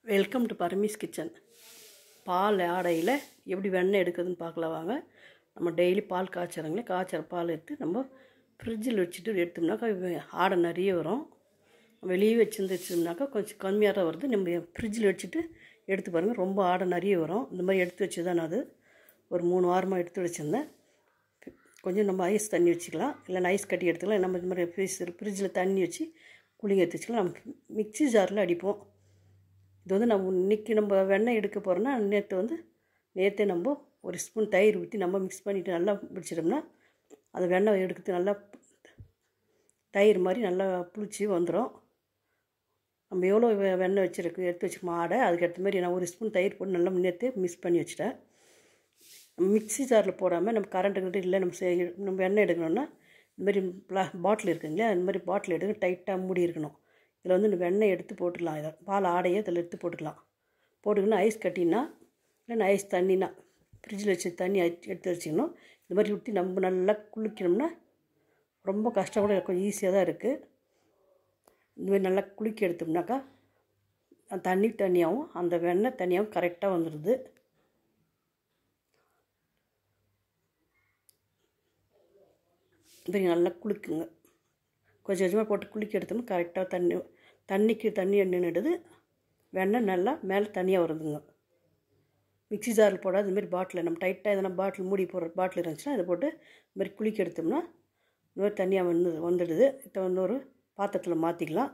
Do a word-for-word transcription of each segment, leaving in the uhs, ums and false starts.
Welcome to Parami's kitchen. பால் ஆடையில் எப்படி வெண்ணெய் எடுக்கிறதுன்னு பார்க்கலாம் வாங்க. நம்ம டெய்லி பால் காய்ச்சறங்களே காய்ச்சற பால் எடுத்து நம்ம ஃப்ரிட்ஜில் வச்சுட்டு எடுத்தோம்னாக்கா ஆடை நிறைய வரும். வெளியே வச்சுருந்து வச்சோம்னாக்கா கொஞ்சம் கம்மியாக தான் வருது. நம்ம ஃப்ரிட்ஜில் வச்சுட்டு எடுத்து பாருங்கள், ரொம்ப ஆடை நிறைய வரும். இந்த மாதிரி எடுத்து வச்சு தான் நான் அது ஒரு மூணு வாரமாக எடுத்து வச்சுருந்தேன். கொஞ்சம் நம்ம ஐஸ் தண்ணி வச்சுக்கலாம், இல்லைன்னா ஐஸ் கட்டி எடுத்துக்கலாம். நம்ம இந்த மாதிரி ஃப்ரிட்ஜ் ஃப்ரிட்ஜில் தண்ணி வச்சு குளிங்க எடுத்து வச்சுக்கலாம். நம்ம மிக்ஸி ஜாரில் அடிப்போம். இது வந்து நம்ம இன்றைக்கி நம்ம வெண்ணெய் எடுக்க போகிறோன்னா நேற்று வந்து நேற்றே நம்ம ஒரு ஸ்பூன் தயிர் ஊற்றி நம்ம மிக்ஸ் பண்ணிவிட்டு நல்லா பிடிச்சிட்டோம்னா அது வெண்ணெய் எடுக்கிறது நல்லா தயிர் மாதிரி நல்லா புளிச்சு வந்துடும். நம்ம எவ்வளோ வெ வெண்ணெய் வச்சுருக்கு எடுத்து வச்சுருக்கோம் ஆடை, அதுக்கேற்ற மாதிரி நான் ஒரு ஸ்பூன் தயிர் போட்டு நல்லா நேற்றே மிக்ஸ் பண்ணி வச்சுட்டேன். நம்ம மிக்ஸி ஜாரில் போடாமல் நம்ம கரண்ட்டு கிட்ட இல்லை நம்ம செய் நம்ம வெண்ணெய் எடுக்கணும்னா இந்த மாதிரி ப்ளா பாட்டில் இருக்குங்களா, இந்த மாதிரி பாட்டில் எடுக்க டைட்டாக மூடி இருக்கணும். இதில் வந்து இந்த வெண்ணெய் எடுத்து போட்டுக்கலாம். இதை பால் ஆடையை இதில் எடுத்து போட்டுக்கலாம். போட்டுக்கணும் ஐஸ் கட்டினா இல்லைன்னா ஐஸ் தண்ணினா ஃப்ரிட்ஜில் வச்சு தண்ணி எடுத்து வச்சுக்கணும். இந்த மாதிரி ஊற்றி நம்ம நல்லா குளிக்கணும்னா ரொம்ப கஷ்டம் கூட இருக்கும், ஈஸியாக தான் இருக்குது. இந்தமாதிரி நல்லா குளிக்க எடுத்தோம்னாக்கா தண்ணி தண்ணியாகவும் அந்த வெண்ணெய் தண்ணியாகவும் கரெக்டாக வந்துடுது. இப்படி நல்லா குளிக்குங்க. கொஞ்சம் கொஞ்சமாக போட்டு குளிக்க எடுத்தோம்னா கரெக்டாக தண்ணி தண்ணிக்கு தண்ணி நின்றுடுது, வெண்ணெய் நல்லா மேலே தனியாக வருதுங்க. மிக்ஸி ஜாரில் போடாது இதுமாரி பாட்டில் நம்ம டைட்டாக எதனா பாட்டில் மூடி போடுற பாட்டில் இருந்துச்சுன்னா இதை போட்டு இதுமாதிரி குளிக்க எடுத்தோம்னா இந்த மாதிரி தனியாக வந்து வந்துடுது. இப்போ வந்து ஒரு பாத்திரத்தில் மாற்றிக்கலாம்.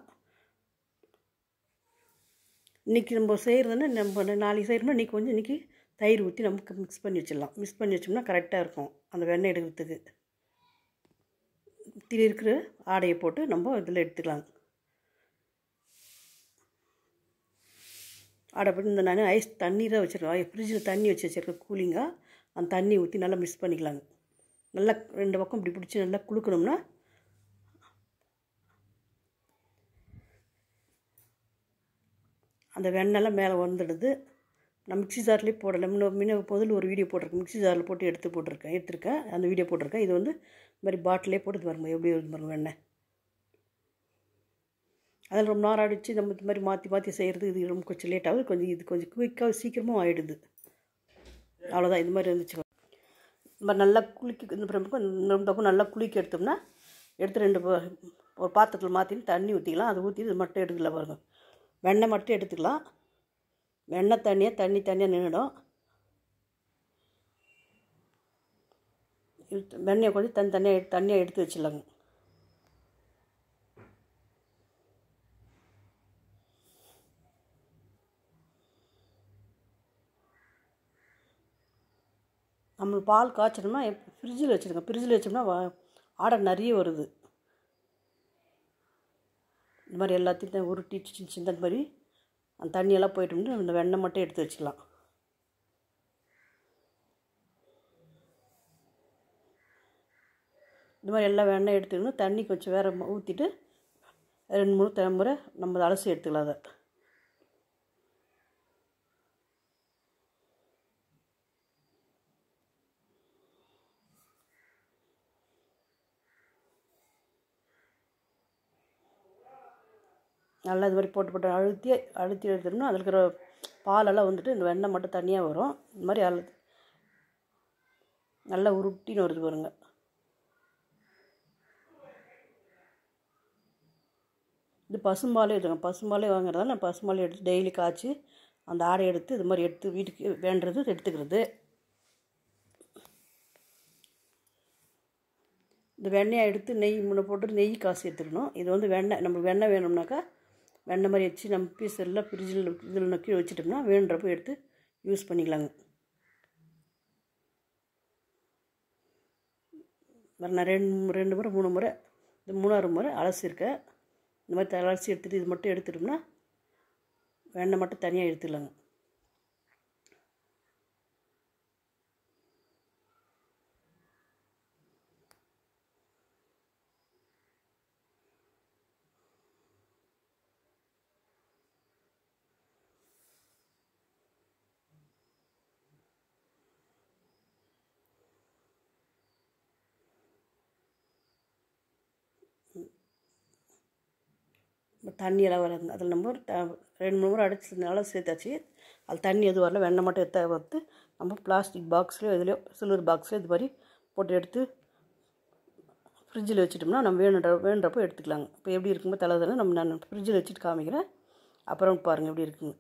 இன்றைக்கி நம்ம செய்கிறதுன்னா நம்ம நாளைக்கு செய்கிறோம்னா இன்றைக்கி கொஞ்சம் இன்றைக்கி தயிர் ஊற்றி நமக்கு மிக்ஸ் பண்ணி வச்சிடலாம். மிக்ஸ் பண்ணி வச்சோம்னா கரெக்டாக இருக்கும் அந்த வெண்ணெய் எடுக்கிறதுக்கு. திரி இருக்கிற ஆடையை போட்டு நம்ம இதில் எடுத்துக்கலாம். ஆடை போட்டு இந்த நான் ஐஸ் தண்ணி தான் வச்சுருக்கேன், ஃப்ரிட்ஜில் தண்ணி வச்சு வச்சுருக்கேன் கூலிங்காக. அந்த தண்ணி ஊற்றி நல்லா மிக்ஸ் பண்ணிக்கலாங்க. நல்லா ரெண்டு பக்கம் இப்படி பிடிச்சி நல்லா குளுக்கணும்னா அந்த வெண்ணெய்லாம் மேலே வந்துடுது. நான் மிக்ஸி ஜார்லேயே போடலை, முன்ன முன்ன பொதுல ஒரு வீடியோ போட்டிருக்கேன், மிக்ஸி ஜாரில் போட்டு எடுத்து போட்டிருக்கேன் எடுத்துருக்கேன் அந்த வீடியோ போட்டிருக்கேன். இது வந்து இந்த மாதிரி பாட்டிலே போட்டு பாருங்கள் எப்படி வருது பாருங்கள் வெண்ணெய். அதில் ரொம்ப நேரம் அடித்து நம்ம இந்த மாதிரி மாற்றி மாற்றி செய்கிறது இது ரொம்ப கொஞ்சம் லேட் ஆகுது. கொஞ்சம் இது கொஞ்சம் குயிக்காக சீக்கிரமாக ஆகிடுது. அவ்வளோதான். இது மாதிரி இருந்துச்சு. இந்த மாதிரி நல்லா குளிக்க இந்த பக்கம் இந்த பக்கம் நல்லா குளிக்க எடுத்தோம்னா எடுத்து ரெண்டு ஒரு பாத்திரத்தில் மாற்றின்னு தண்ணி ஊற்றிக்கலாம். அதை ஊற்றி இது மட்டும் எடுக்கல பாருங்கள், வெண்ணெய் மட்டும் எடுத்துக்கலாம். வெண்ணெய் தண்ணியாக தண்ணி தண்ணியாக நின்றுடும். வெண்ணெயை கொஞ்சம் தனி தனியாக தண்ணியாக எடுத்து வச்சிடலாங்க. நம்மளுக்கு பால் காய்ச்சணும்னா ஃப்ரிட்ஜில் வச்சுருக்கோம், ஃப்ரிட்ஜில் வச்சோம்னா ஆடை நிறைய வருது. இந்த மாதிரி எல்லாத்தையும் உருட்டி சின்ன சின்ன இந்த மாதிரி அந்த தண்ணியெல்லாம் போய்ட்டோம்னா இந்த வெண்ணெய் மட்டும் எடுத்து வச்சுக்கலாம். இந்த மாதிரி எல்லாம் வெண்ணெய் எடுத்துக்கணும். தண்ணி கொஞ்சம் வேறு ஊற்றிட்டு ரெண்டு மூணு தலைமுறை நம்ம அலசி எடுத்துக்கலாம். அதை நல்லா இது மாதிரி போட்டு போட்டு அழுத்தி அழுத்தி எடுத்துட்டோம்னா அதில் இருக்கிற பாலெல்லாம் வந்துட்டு இந்த வெண்ணெய் மட்டும் தனியாக வரும். இந்த மாதிரி அழு நல்லா உருட்டின்னு வருது பாருங்க. இது பசும்பாலே எடுத்துங்க, பசும்பாலே வாங்குறதால நான் பசும்பாலே எடுத்து டெய்லி காய்ச்சி அந்த ஆடை எடுத்து இது மாதிரி எடுத்து வீட்டுக்கு வேண்டுறது எடுத்துக்கிறது. இந்த வெண்ணெயை எடுத்து நெய் முன்ன போட்டு நெய் காசு எடுத்துக்கணும். இது வந்து வெண்ணெய் நம்ம வெண்ணெய் வேணும்னாக்கா வெண்ணெய் மாதிரி வச்சு நம்ம பீஸ் எல்லாம் ஃப்ரிட்ஜில் இதில் நக்கி வச்சுட்டோம்னா வேணுன்றப்போ எடுத்து யூஸ் பண்ணிக்கலாங்க. நான் ரெண்டு ரெண்டு முறை மூணு முறை இந்த மூணாறு முறை அலசிருக்கேன். இந்த மாதிரி அலசி எடுத்துகிட்டு இது மட்டும் எடுத்துட்டோம்னா வெண்ணெய் மட்டும் தனியாக எடுத்துக்கலாங்க. தண்ணியெல்லாம் வராது. அதில் நம்ம த ரெண்டு மூணு முறை அடிச்சு நல்லா சேர்த்தாச்சு. அது தண்ணி எதுவும் வரல, வெண்ணெய் மட்டும் எத்த வறுத்து நம்ம பிளாஸ்டிக் பாக்ஸ்லையோ எதுலையோ சில்வர் பாக்ஸ்லையோ இது மாதிரி போட்டு எடுத்து ஃப்ரிட்ஜில் வச்சுட்டோம்னா நம்ம வேணுன்ற வேணுன்றப்போ எடுத்துக்கலாங்க. இப்போ எப்படி இருக்கும்போது தலை தலை நம்ம நான் ஃப்ரிட்ஜில் வச்சுட்டு காமிக்கிறேன். அப்புறம் பாருங்கள் எப்படி இருக்குங்க.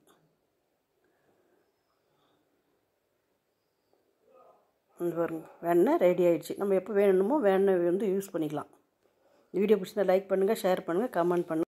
இந்த பாருங்க வெண்ணெய் ரெடி ஆகிடுச்சு. நம்ம எப்போ வேணுமோ வெண்ணெய் வந்து யூஸ் பண்ணிக்கலாம். இந்த வீடியோ பிடிச்சிருந்தா லைக் பண்ணுங்கள், ஷேர் பண்ணுங்கள், கமெண்ட் பண்ணுங்கள்.